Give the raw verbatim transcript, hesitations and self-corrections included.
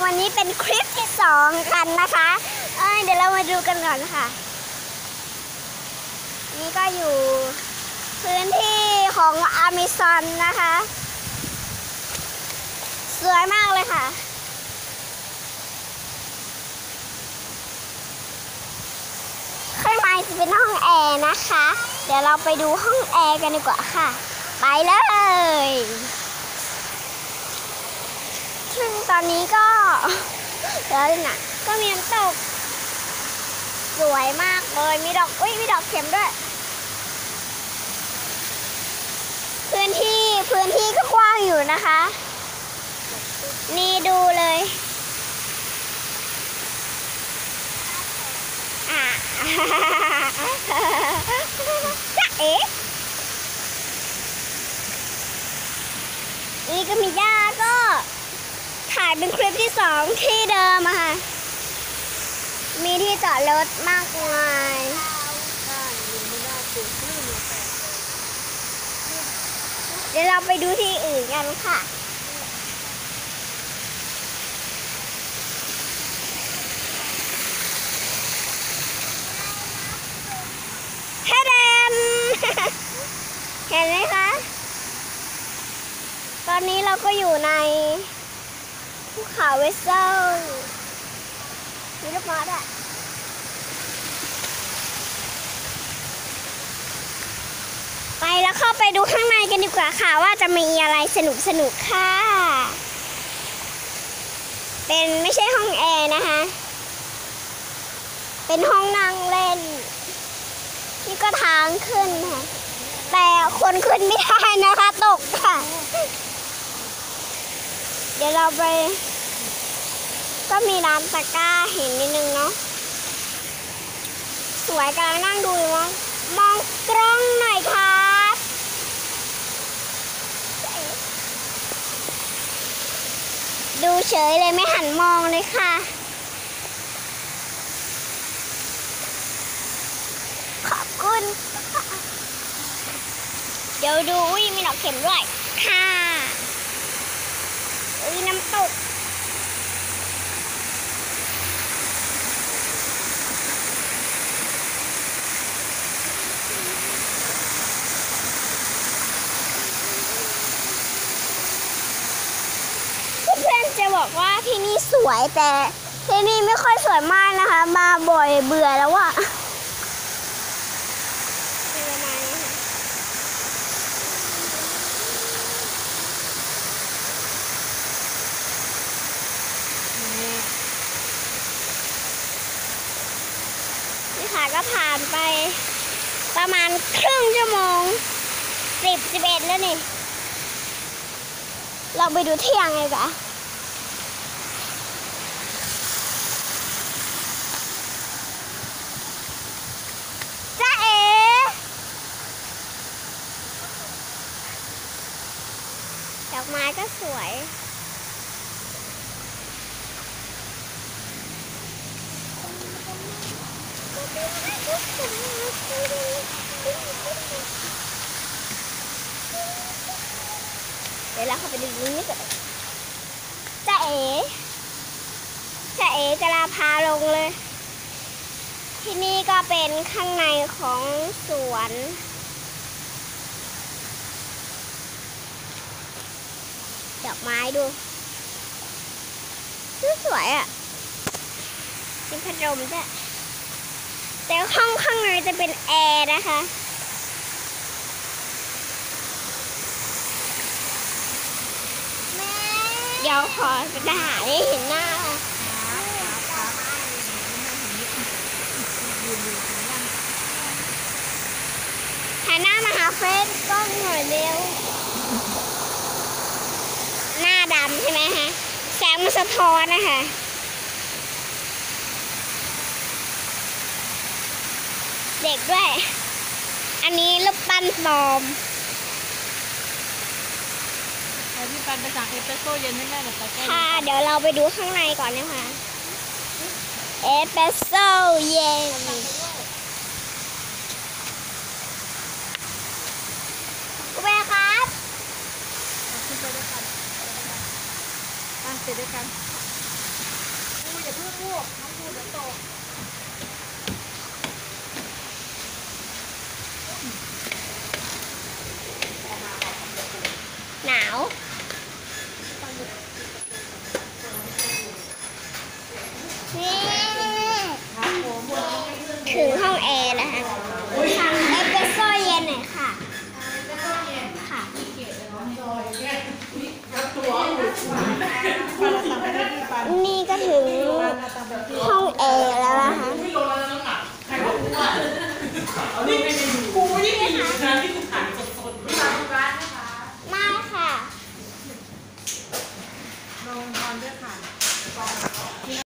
วันนี้เป็นคลิปที่สองกันนะคะเอ้ยเดี๋ยวเรามาดูกันก่อนค่ะนี่ก็อยู่พื้นที่ของอเมซอนนะคะสวยมากเลยค่ะข้างในจะเป็นห้องแอร์นะคะเดี๋ยวเราไปดูห้องแอร์กันดีกว่าค่ะไปเลยซึ่งตอนนี้ก็เดี๋ยวนะก็มีน้ำตกสวยมากเลยมีดอกอุ้ยมีดอกเข็มด้วยพื้นที่พื้นที่ก็กว้างอยู่นะคะนี่ดูเลยอ่ะ จ๊ะเอ๋นี่ก็มีย่าก็ถ่ายเป็นคลิปที่สองที่เดิมอะค่ะมีที่จอดรถมากมายเดี๋ยวเราไปดูที่อื่นกันค่ะเฮ้เดน เห็นไหมคะตอนนี้เราก็อยู่ในภูเขาเวสเซลมีลูกมอสอะไปแล้วเข้าไปดูข้างในกันดีกว่าค่ะว่าจะมีอะไรสนุกสนุกค่ะเป็นไม่ใช่ห้องแอร์นะคะเป็นห้องนั่งเล่นนี่ก็ทางขึ้นค่ะแต่คนขึ้นไม่ได้นะคะตกค่ะเดี๋ยวเราไปก็มีร้านตะกร้าเห็นนิดนึงเนาะสวยกำลังนั่งดูอยู่มั้งมองกล้องหน่อยครับดูเฉยเลยไม่หันมองเลยค่ะขอบคุณเดี๋ยวดูอุ้ยมีดอกเข็มด้วยค่ะอุ้ยน้ำตกเพื่อนๆจะบอกว่าที่นี่สวยแต่ที่นี่ไม่ค่อยสวยมากนะคะมาบ่อยเบื่อแล้วอะนี่ค่ะก็ผ่านไปประมาณครึ่งชั่วโมงสิบสิบเอ็ดแล้วนี่เราไปดูเที่ยงเลยกะจ๊ะเอ๋ดอกไม้ก็สวยเดี๋ยวเราเข้าไปดูนี้ก่อนจ๊ะเอ๋จ๊ะเอ๋จะลาพาลงเลยที่นี่ก็เป็นข้างในของสวนดอกไม้ดูสวยอ่ะเป็นพัดลมจ้ะแต่ห้องข้างในจะเป็นแอร์นะคะเดี๋ยวขอไปหาให้เห็นหน้าหันหน้ามาหาเฟซกล้องหน่อยเร็วหน้าดำใช่ไหมคะแสงมันสะท้อนนะคะเด็กด้วยอันนี้รูปปั้นปลอมพี่ปันไปสั่งเอสเปรสโซ่เย็นให้แม่หน่อยค่ะเดี๋ยวเราไปดูข้างในก่อนนะคะเอสเปรสโซ่เย็นคุณแม่ครับขึ้นไปด้วยกันตั้งเสร็จด้วยกันคอย่าเพิ่งลูกน้องพูดเดี๋ยวตกหนาว นี่ ถึงห้องแอร์แล้วค่ะสั่งเอสเปรสโซ่เย็นหน่อยค่ะ ค่ะ นี่ก็ถึงห้องแอร์แล้วนะคะ